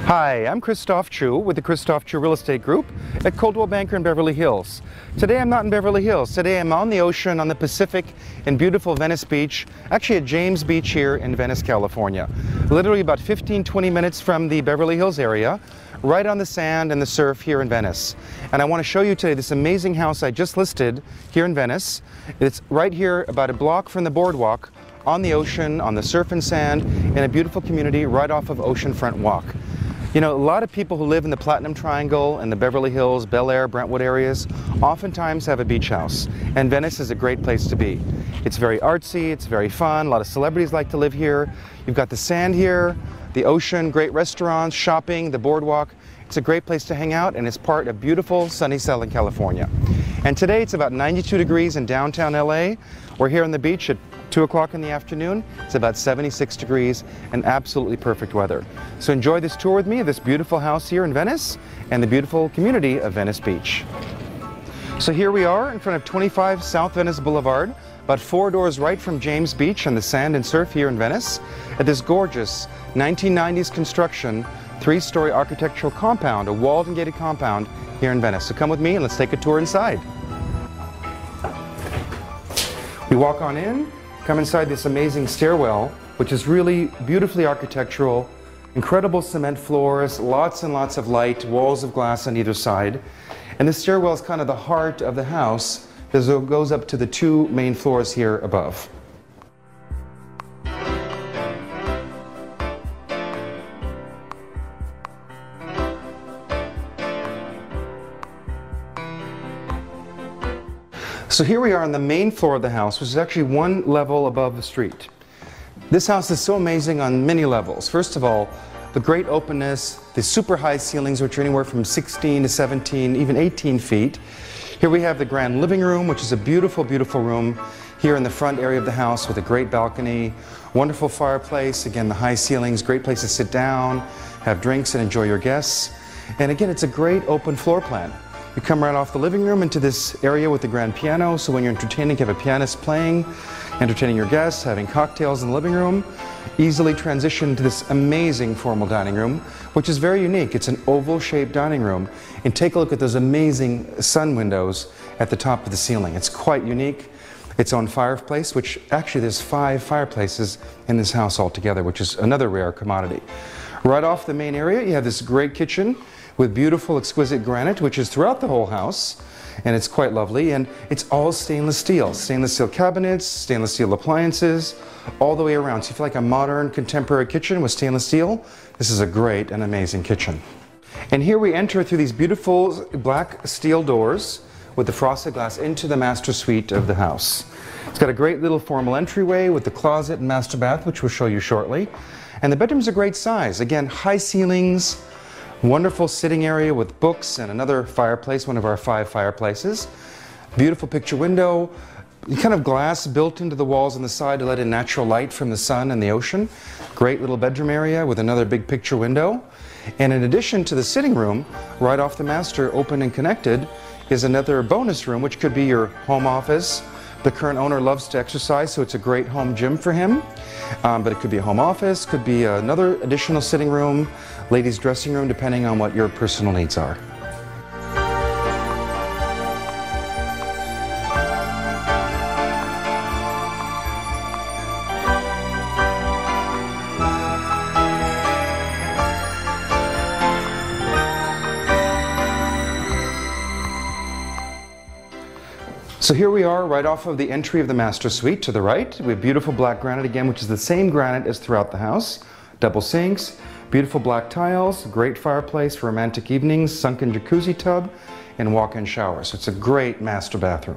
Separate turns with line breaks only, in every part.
Hi, I'm Christophe Choo with the Christophe Choo Real Estate Group at Coldwell Banker in Beverly Hills. Today I'm not in Beverly Hills. Today I'm on the ocean on the Pacific in beautiful Venice Beach, actually at James Beach here in Venice, California. Literally about 15-20 minutes from the Beverly Hills area, right on the sand and the surf here in Venice. And I want to show you today this amazing house I just listed here in Venice. It's right here about a block from the boardwalk, on the ocean, on the surf and sand, in a beautiful community right off of Oceanfront Walk. You know, a lot of people who live in the Platinum Triangle and the Beverly Hills, Bel Air, Brentwood areas oftentimes have a beach house, and Venice is a great place to be. It's very artsy, it's very fun, a lot of celebrities like to live here. You've got the sand here, the ocean, great restaurants, shopping, the boardwalk. It's a great place to hang out, and it's part of beautiful sunny Southern California. And today it's about 92 degrees in downtown LA. We're here on the beach at 2 o'clock in the afternoon. It's about 76 degrees and absolutely perfect weather. So enjoy this tour with me of this beautiful house here in Venice and the beautiful community of Venice Beach. So here we are in front of 25 South Venice Boulevard, about 4 doors right from James Beach and the sand and surf here in Venice, at this gorgeous 1990s construction 3-story architectural compound, a walled and gated compound here in Venice. So come with me and let's take a tour inside. We walk on in, come inside this amazing stairwell, which is really beautifully architectural, incredible cement floors, lots and lots of light, walls of glass on either side. And this stairwell is kind of the heart of the house as it goes up to the 2 main floors here above. So here we are on the main floor of the house, which is actually 1 level above the street. This house is so amazing on many levels. First of all, the great openness, the super high ceilings, which are anywhere from 16 to 17, even 18 feet. Here we have the grand living room, which is a beautiful, beautiful room here in the front area of the house with a great balcony, wonderful fireplace, again the high ceilings, great place to sit down, have drinks and enjoy your guests. And again, it's a great open floor plan. You come right off the living room into this area with the grand piano, so when you're entertaining, you have a pianist playing, entertaining your guests, having cocktails in the living room. Easily transition to this amazing formal dining room, which is very unique. It's an oval-shaped dining room. And take a look at those amazing sun windows at the top of the ceiling. It's quite unique. Its own fireplace, which actually there's 5 fireplaces in this house altogether, which is another rare commodity. Right off the main area, you have this great kitchen with beautiful, exquisite granite, which is throughout the whole house, and it's quite lovely, and it's all stainless steel cabinets, stainless steel appliances, all the way around. So you feel like a modern, contemporary kitchen with stainless steel. This is a great and amazing kitchen. And here we enter through these beautiful black steel doors with the frosted glass into the master suite of the house. It's got a great little formal entryway with the closet and master bath, which we'll show you shortly. And the bedroom's a great size. Again, high ceilings, wonderful sitting area with books and another fireplace, one of our 5 fireplaces. Beautiful picture window, kind of glass built into the walls on the side to let in natural light from the sun and the ocean. Great little bedroom area with another big picture window. And in addition to the sitting room, right off the master, open and connected, is another bonus room, which could be your home office. The current owner loves to exercise, so it's a great home gym for him. But it could be a home office, could be another additional sitting room, ladies' dressing room, depending on what your personal needs are. So here we are right off of the entry of the master suite to the right. We have beautiful black granite again, which is the same granite as throughout the house. Double sinks, beautiful black tiles, great fireplace for romantic evenings, sunken jacuzzi tub, and walk-in shower. So it's a great master bathroom.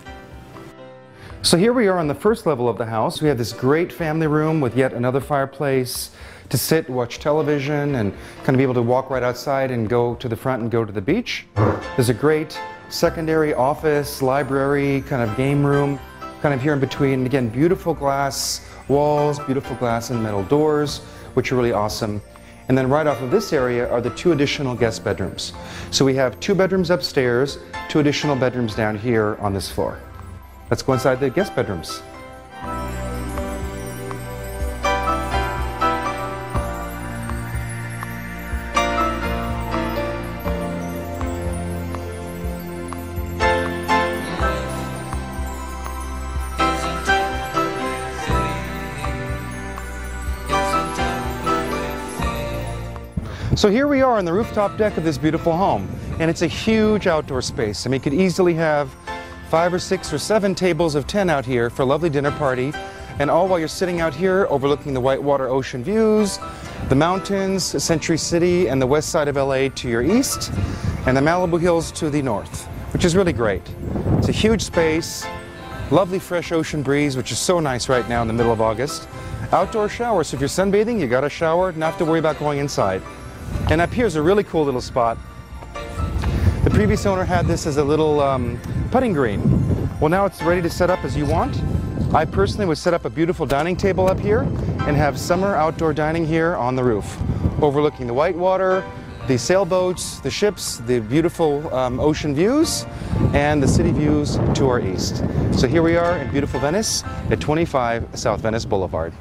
So here we are on the first level of the house. We have this great family room with yet another fireplace to sit, watch television, and kind of be able to walk right outside and go to the front and go to the beach. There's a great secondary office, library, kind of game room, kind of here in between. Again, beautiful glass walls, beautiful glass and metal doors, which are really awesome. And then right off of this area are the 2 additional guest bedrooms. So we have 2 bedrooms upstairs, 2 additional bedrooms down here on this floor. Let's go inside the guest bedrooms. So here we are on the rooftop deck of this beautiful home, and it's a huge outdoor space. I mean, you could easily have 5 or 6 or 7 tables of 10 out here for a lovely dinner party, and all while you're sitting out here overlooking the whitewater ocean views, the mountains, Century City, and the west side of LA to your east, and the Malibu Hills to the north, which is really great. It's a huge space, lovely fresh ocean breeze, which is so nice right now in the middle of August. Outdoor shower, so if you're sunbathing, you got a shower, not have to worry about going inside. And up here's a really cool little spot. The previous owner had this as a little putting green. Well, now it's ready to set up as you want. I personally would set up a beautiful dining table up here and have summer outdoor dining here on the roof, overlooking the whitewater, the sailboats, the ships, the beautiful ocean views, and the city views to our east. So here we are in beautiful Venice at 25 South Venice Boulevard.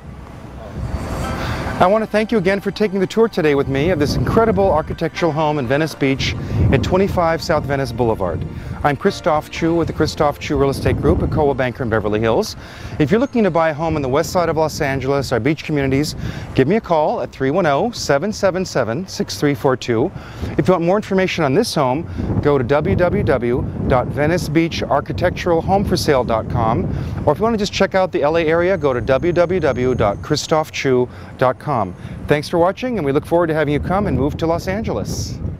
I want to thank you again for taking the tour today with me of this incredible architectural home in Venice Beach at 25 South Venice Boulevard. I'm Christophe Choo with the Christophe Choo Real Estate Group at Coldwell Banker Beverly Hills. If you're looking to buy a home in the west side of Los Angeles, our beach communities, give me a call at 310-777-6342. If you want more information on this home, go to www.venicebeacharchitecturalhomeforsale.com, or if you want to just check out the LA area, go to www.christophechoo.com. Thanks for watching, and we look forward to having you come and move to Los Angeles.